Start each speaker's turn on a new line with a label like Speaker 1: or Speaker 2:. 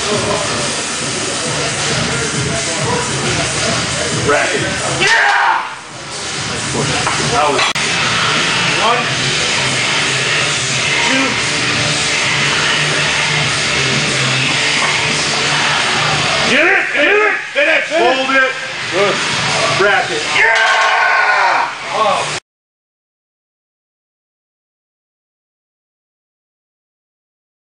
Speaker 1: Racket. Yeah! Nice push. That was 1, 2. Get it! Get it! Finish!